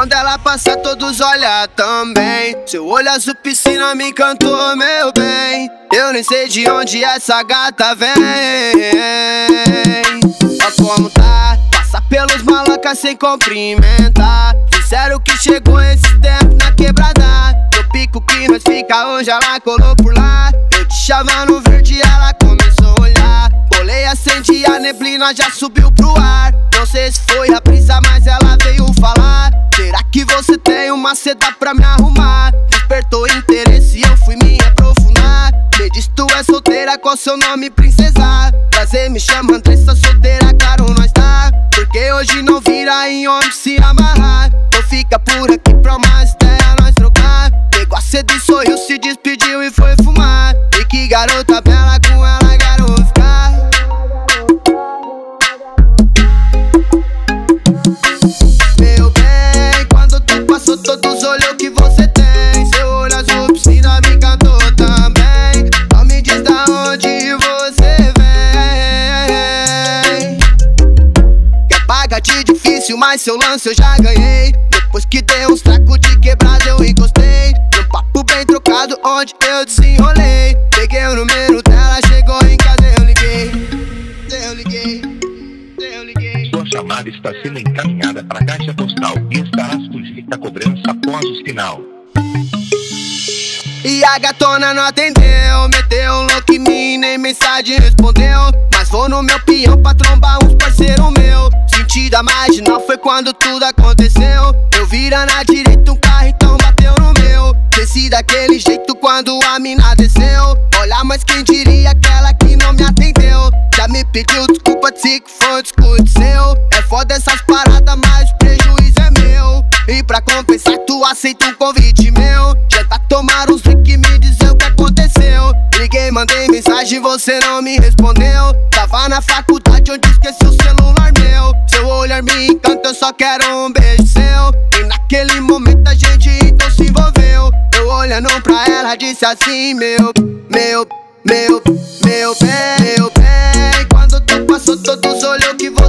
quando ela passa todos olham também. Seu olho azul piscina me encantou, meu bem. Eu nem sei de onde essa gata vem. Ó como tá, passa pelos malacas sem cumprimentar. Disseram que chegou esse tempo na quebrada. No pico que nós fica hoje ela colou por lá. Eu te chamava no verde e ela começou a olhar. Bolei, acendi a neblina, já subiu pro ar. Não sei se foi a brisa, mas ela veio falar. Será que você tem uma seda pra me arrumar? Despertou interesse e eu fui me aprofundar. Me diz, tu é solteira, qual seu nome, princesa? Prazer, me chama Andressa, solteira, claro nós tá. Porque hoje não vira em homem se amarrar. Então fica por aqui pra mais ideia nós trocar. Pegou a seda e sorriu, se despediu e foi fumar. E que garota bela, com ela quero ficar. Meu bem, quando tu passou todos olhou que você tem. Seu olho azul piscina me encantou também. Não me diz da onde você vem. Quer pagar de difícil, mas seu lance eu já ganhei. Depois que dei uns tracos de quebrada eu encostei. Num papo bem trocado onde eu desenrolei. Peguei o número dela, chegou em casa eu liguei. Sua chamada está sendo encaminhada para a caixa postal e estará sujeita a cobrança após o sinal. E a gatona não atendeu, meteu um look em mim, nem mensagem respondeu. Mas vou no meu peão pra trombar uns parceiro meu. Sentida marginal foi quando tudo aconteceu. Eu vira na direita um carro, então bateu no meu. Desci daquele jeito quando a mina desceu. Olha, mas quem diria aquela que não me atendeu. Já me pediu desculpa, disse que foi um descuido seu. É foda essas paradas, mas o prejuízo é meu. E pra compensar tu aceita um convite meu. Já tá tomar uns drink e me dizer o que aconteceu. Liguei, mandei mensagem, você não me respondeu. Tava na faculdade onde esqueci o celular meu. Seu olhar me encanta, eu só quero um beijo seu. E naquele momento a gente então se envolveu. Eu olhando pra ela disse assim, meu bem. Quando tu passou todos olhou que